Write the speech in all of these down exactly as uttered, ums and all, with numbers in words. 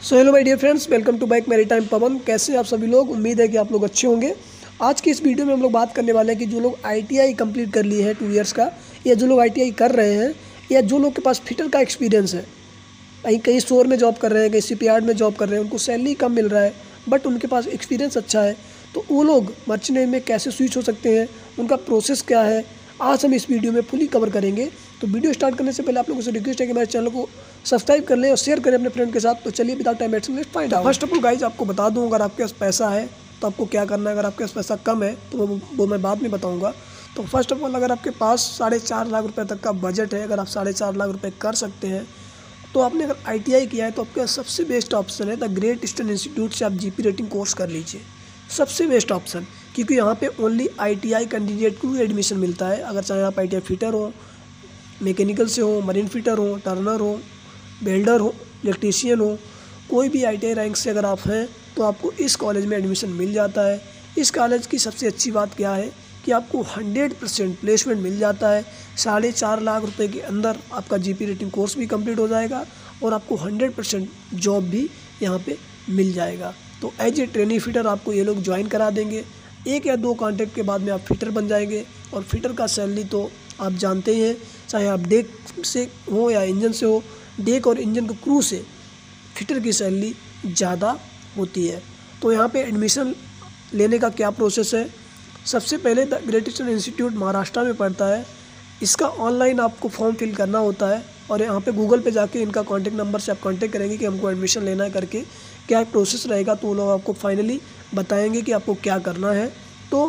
So hello my dear friends, welcome to bike मेरी time Pawan. कैसे हैं आप सभी लोग? उम्मीद है कि आप लोग अच्छे होंगे। आज की इस वीडियो में हम लोग बात करने वाले हैं कि जो लोग आईटीआई कंप्लीट कर लिए हैं टू इयर्स का, या जो लोग आईटीआई कर रहे हैं, या जो लोग के पास फिटर का एक्सपीरियंस है, कहीं कहीं स्टोर में जॉब कर रहे हैं, कहीं शिपयार्ड में जॉब कर रहे हैं, उनको सैलरी कम मिल रहा है बट उनके पास एक्सपीरियंस अच्छा है, तो वो लोग मर्चेंट नेवी में कैसे स्विच हो सकते हैं, उनका प्रोसेस क्या है, आज हम इस वीडियो में फुली कवर करेंगे। तो वीडियो स्टार्ट करने से पहले आप लोगों से रिक्वेस्ट है कि मेरे चैनल को सब्सक्राइब कर लें और शेयर करें अपने फ्रेंड के साथ। तो चलिए without time wasting let's find out. First of all guys, आपको बता दूं, अगर आपके पास पैसा है तो आपको क्या करना है, अगर आपके पास पैसा कम है तो वो वो मैं बाद में बताऊँगा। तो फर्स्ट ऑफ ऑल, अगर आपके पास साढ़े चार लाख रुपये तक का बजट है, अगर आप साढ़े चार लाख रुपये कर सकते हैं, तो आपने अगर आईटीआई किया है तो आपका सबसे बेस्ट ऑप्शन है द ग्रेट ईस्टर्न इंस्टीट्यूट से आप जीपी रेटिंग कोर्स कर लीजिए। सबसे बेस्ट ऑप्शन, क्योंकि यहाँ पे ओनली आईटीआई कैंडिडेट को एडमिशन मिलता है। अगर चाहे आप आईटीआई फिटर हो, मैकेनिकल से हो, मरीन फिटर हो, टर्नर हो, वेल्डर हो, इलेक्ट्रीशियन हो, कोई भी आईटीआई रैंक से अगर आप हैं तो आपको इस कॉलेज में एडमिशन मिल जाता है। इस कॉलेज की सबसे अच्छी बात क्या है कि आपको हंड्रेड परसेंट प्लेसमेंट मिल जाता है। साढ़े चार लाख रुपए के अंदर आपका जीपी रेटिंग कोर्स भी कंप्लीट हो जाएगा और आपको हंड्रेड परसेंट जॉब भी यहाँ पे मिल जाएगा। तो एज ए ट्रेनी फिटर आपको ये लोग ज्वाइन करा देंगे। एक या दो कॉन्ट्रैक्ट के बाद में आप फिटर बन जाएंगे और फिटर का सैलरी तो आप जानते ही हैं, चाहे आप डेक से हो या इंजन से हो, डेक और इंजन के क्रू से फिटर की सैलरी ज़्यादा होती है। तो यहाँ पे एडमिशन लेने का क्या प्रोसेस है? सबसे पहले the great eastern institute Maharashtra में पड़ता है। इसका ऑनलाइन आपको फॉर्म फिल करना होता है और यहाँ पे गूगल पे जाके इनका कॉन्टैक्ट नंबर से आप कॉन्टैक्ट करेंगे कि हमको एडमिशन लेना है करके, क्या प्रोसेस रहेगा, तो वो लोग आपको फाइनली बताएंगे कि आपको क्या करना है। तो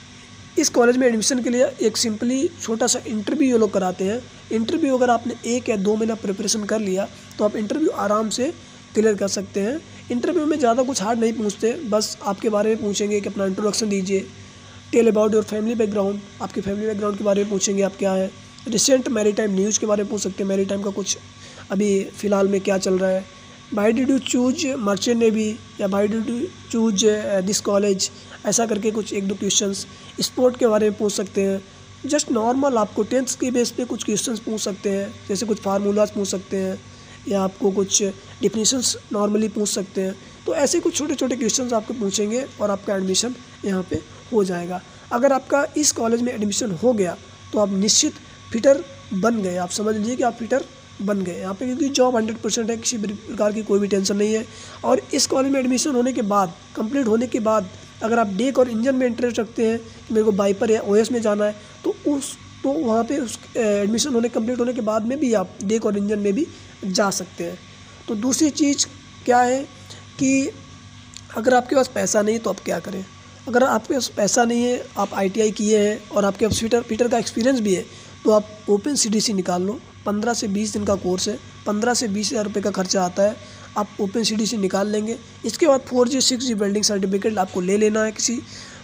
इस कॉलेज में एडमिशन के लिए एक सिंपली छोटा सा इंटरव्यू ये लोग कराते हैं। इंटरव्यू अगर आपने एक या दो महीना प्रिपरेशन कर लिया तो आप इंटरव्यू आराम से क्लियर कर सकते हैं। इंटरव्यू में ज़्यादा कुछ हार्ड नहीं पूछते, बस आपके बारे में पूछेंगे कि अपना इंट्रोडक्शन दीजिए, tell about your family background, आपके फैमिली बैकग्राउंड के बारे में पूछेंगे, आप क्या है, रिसेंट मैरीटाइम न्यूज़ के बारे में पूछ सकते हैं, मैरीटाइम का कुछ अभी फ़िलहाल में क्या चल रहा है, why did you choose merchant navy, या why did you choose this college, ऐसा करके कुछ एक दो क्वेश्चंस। स्पोर्ट के बारे में पूछ सकते हैं। जस्ट नॉर्मल आपको टेंथ के बेस पे कुछ क्वेश्चंस पूछ सकते हैं, जैसे कुछ फार्मूलाज पूछ सकते हैं या आपको कुछ डिफिनीशंस नॉर्मली पूछ सकते हैं। तो ऐसे कुछ छोटे छोटे क्वेश्चंस आपको पूछेंगे और आपका एडमिशन यहाँ पे हो जाएगा। अगर आपका इस कॉलेज में एडमिशन हो गया तो आप निश्चित फिटर बन गए, आप समझ लीजिए कि आप फिटर बन गए यहाँ पे, क्योंकि जॉब हंड्रेड परसेंट है, किसी भी प्रकार की कोई भी टेंशन नहीं है। और इस कॉलेज में एडमिशन होने के बाद, कंप्लीट होने के बाद, अगर आप डेक और इंजन में इंटरेस्ट रखते हैं, मेरे को बाइपर या ओएस में जाना है, तो उस तो वहाँ पे उस एडमिशन होने कंप्लीट होने के बाद में भी आप डेक और इंजन में भी जा सकते हैं। तो दूसरी चीज़ क्या है कि अगर आपके पास पैसा नहीं तो आप क्या करें? अगर आपके पास पैसा नहीं है, आप आईटीआई किए हैं और आपके पास फिटर फिटर का एक्सपीरियंस भी है, तो आप ओपन सीडीसी निकाल लो। पंद्रह से बीस दिन का कोर्स है, पंद्रह से बीस हज़ार रुपये का खर्चा आता है। आप ओपन सीडीसी निकाल लेंगे। इसके बाद four G six G welding certificate आपको ले लेना है किसी।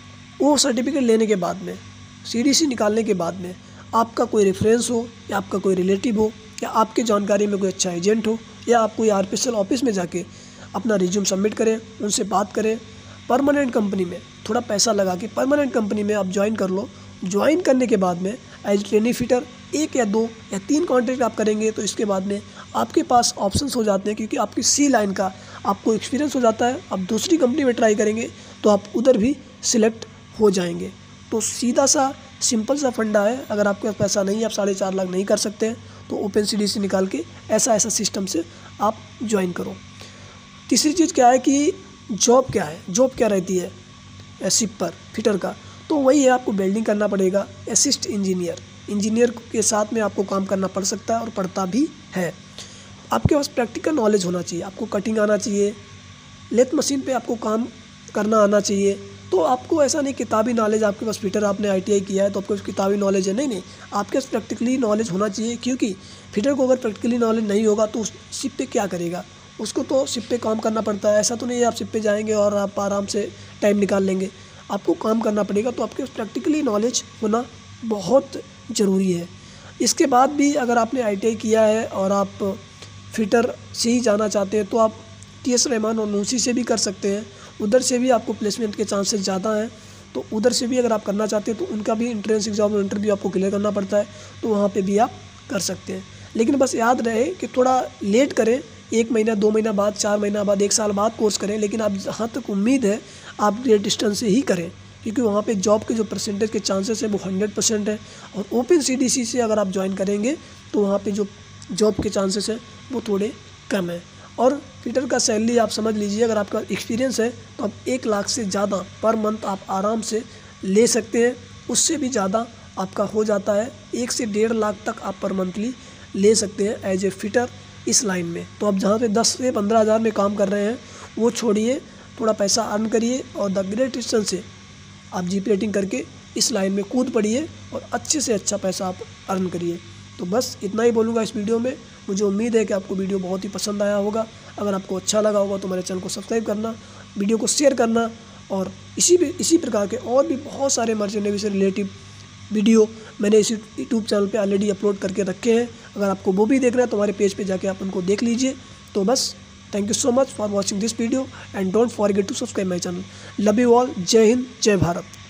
वो सर्टिफिकेट लेने के बाद में, सीडीसी निकालने के बाद में, आपका कोई रेफरेंस हो या आपका कोई रिलेटिव हो या आपके जानकारी में कोई अच्छा एजेंट हो, या आप कोई आरपीएसएल ऑफिस में जाके अपना रिज्यूम सबमिट करें, उनसे बात करें। परमानेंट कंपनी में थोड़ा पैसा लगा के परमानेंट कंपनी में आप ज्वाइन कर लो। ज्वाइन करने के बाद में एज ट्रेनी फिटर एक या दो या तीन कॉन्ट्रैक्ट आप करेंगे तो इसके बाद में आपके पास ऑप्शंस हो जाते हैं, क्योंकि आपकी सी लाइन का आपको एक्सपीरियंस हो जाता है। आप दूसरी कंपनी में ट्राई करेंगे तो आप उधर भी सिलेक्ट हो जाएंगे। तो सीधा सा सिंपल सा फंडा है। अगर आपके पास पैसा नहीं है, आप साढ़े चार लाख नहीं कर सकते हैं, तो ओपन सीडीसी निकाल के ऐसा ऐसा सिस्टम से आप ज्वाइन करो। तीसरी चीज़ क्या है कि जॉब क्या है, जॉब क्या रहती है शिपर फिटर का, तो वही है, आपको वेल्डिंग करना पड़ेगा। असिस्ट इंजीनियर, इंजीनियर के साथ में आपको काम करना पड़ सकता है और पड़ता भी है। आपके पास प्रैक्टिकल नॉलेज होना चाहिए, आपको कटिंग आना चाहिए, लेथ मशीन पे आपको काम करना आना चाहिए। तो आपको ऐसा नहीं किताबी नॉलेज, आपके पास फिटर आपने आईटीआई किया है तो आपके पास किताबी नॉलेज है, नहीं नहीं, आपके पास प्रैक्टिकली नॉलेज होना चाहिए। क्योंकि फिटर को अगर प्रैक्टिकली नॉलेज नहीं होगा तो उस शिप पे क्या करेगा, उसको तो शिप पे काम करना पड़ता है। ऐसा तो नहीं है आप शिप पे जाएंगे और आप आराम से टाइम निकाल लेंगे, आपको काम करना पड़ेगा। तो आपके प्रैक्टिकली नॉलेज होना बहुत ज़रूरी है। इसके बाद भी अगर आपने आईटीआई किया है और आप फिटर से ही जाना चाहते हैं तो आप टी एस रहमान और नूसी से भी कर सकते हैं। उधर से भी आपको प्लेसमेंट के चांसेस ज़्यादा हैं, तो उधर से भी अगर आप करना चाहते हैं तो उनका भी एंट्रेंस एग्जाम और इंटरव्यू आपको क्लियर करना पड़ता है, तो वहाँ पे भी आप कर सकते हैं। लेकिन बस याद रहे कि थोड़ा लेट करें, एक महीना दो महीना बाद, चार महीना बाद, एक साल बाद कोर्स करें, लेकिन आप जहाँ तक उम्मीद है आप ग्रेट डिस्टेंस से ही करें, क्योंकि वहाँ पे जॉब के जो परसेंटेज के चांसेस है वो हंड्रेड परसेंट है। और ओपन सी डी सी से अगर आप ज्वाइन करेंगे तो वहाँ पे जो जॉब के चांसेस है वो थोड़े कम है। और फिटर का सैलरी आप समझ लीजिए, अगर आपका एक्सपीरियंस है तो आप एक लाख से ज़्यादा पर मंथ आप आराम से ले सकते हैं, उससे भी ज़्यादा आपका हो जाता है। एक से डेढ़ लाख तक आप पर मंथली ले सकते हैं एज ए फिटर इस लाइन में। तो आप जहाँ पे दस से पंद्रह हज़ार में काम कर रहे हैं वो छोड़िए, थोड़ा पैसा अर्न करिए और द ग्रेट डिस्टेंस से आप जीपी रेटिंग करके इस लाइन में कूद पड़िए और अच्छे से अच्छा पैसा आप अर्न करिए। तो बस इतना ही बोलूँगा इस वीडियो में। मुझे उम्मीद है कि आपको वीडियो बहुत ही पसंद आया होगा। अगर आपको अच्छा लगा होगा तो मेरे चैनल को सब्सक्राइब करना, वीडियो को शेयर करना, और इसी भी इसी प्रकार के और भी बहुत सारे मर्चेंट नेवी से रिलेटिव वीडियो मैंने इसी यूट्यूब चैनल पे ऑलरेडी अपलोड करके रखे हैं। अगर आपको वो भी देखना है तो हमारे पेज पे जाके आप उनको देख लीजिए। तो बस thank you so much for watching this video and don't forget to subscribe my channel. Love you all. जय हिंद, जय भारत।